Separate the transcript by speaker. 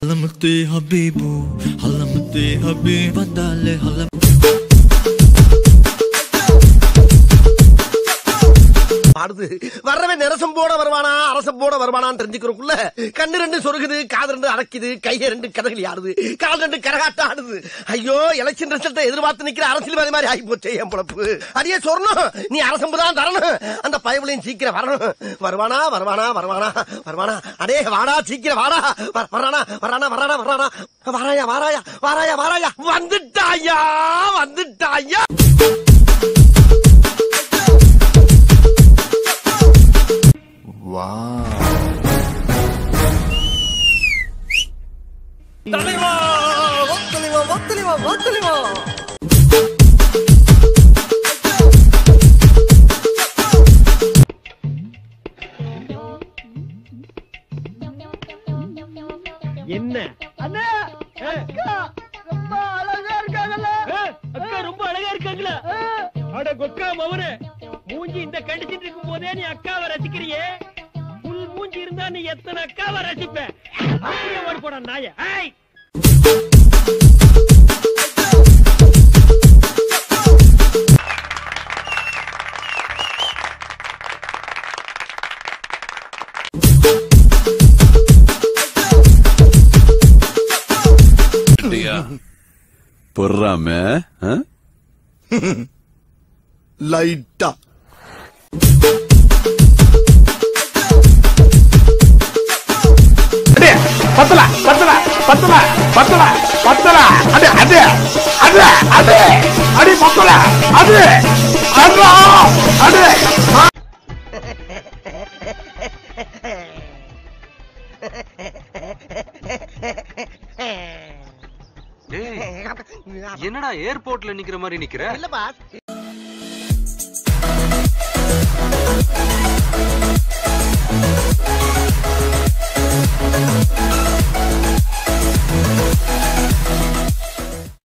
Speaker 1: Halamati habibu, halamati habib, dale halam.
Speaker 2: வரவே நரசம் போட வருவானா அரசம் போட வருவானான்னு தெரிஞ்சுக்கிறதுக்குள்ள கண்ணு ரெண்டு சொருகுது, காது ரெண்டு அடக்குது, கைய ரெண்டு கதகளி ஆடுது, கால் ரெண்டு கரகாட்டம் ஆடுது. ஐயோ, எலெக்ஷன் ரிசல்ட்டை எதிர்பார்த்து நிக்கிற அரசியல்வாதி மாதிரி ஆகி போச்சே என் பொழப்பு. அடியே சொர்ணம், நீ அரசம்பு தான் தரணும். அந்த பயவுலையும் சீக்கிரம் வரணும். வருவானா வருவானா வருவானா வருவானா? அடே வாடா, சீக்கிரம் வாடா. வரானா வரானா வரானா வரானா? வாராயா வாராயா வாராயா வாராயா? வந்துட்டாயா வந்துட்டாயா? தலைவா வத்தலிவா வத்தலிவா வத்தலிவா. என்ன அண்ணா, அக்கா ரொம்ப அழகா இருக்காங்கல்ல? அக்கா ரொம்ப அழகா இருக்காங்களா? அட கொக்கா மவனே, மூஞ்சி இந்த கண்டிச்சிட்டு இருக்கும் போதே நீ அக்காவை ரசிக்கிறியே. புல் மூஞ்சி இருந்தா நீ எத்தனை அக்காவை ரசிப்ப? அப்படியே ஓடி போட நாய.
Speaker 3: பொறாம லைட்டா
Speaker 4: பத்தல பத்தல பத்தல பத்தல பத்தல. அடே அடே அடே அடே அடி பத்தல அடே அடா அடே.
Speaker 5: என்னடா ஏர்போர்ட்ல நிக்கிற மாதிரி நிக்கிற?
Speaker 2: இல்ல பாஸ்.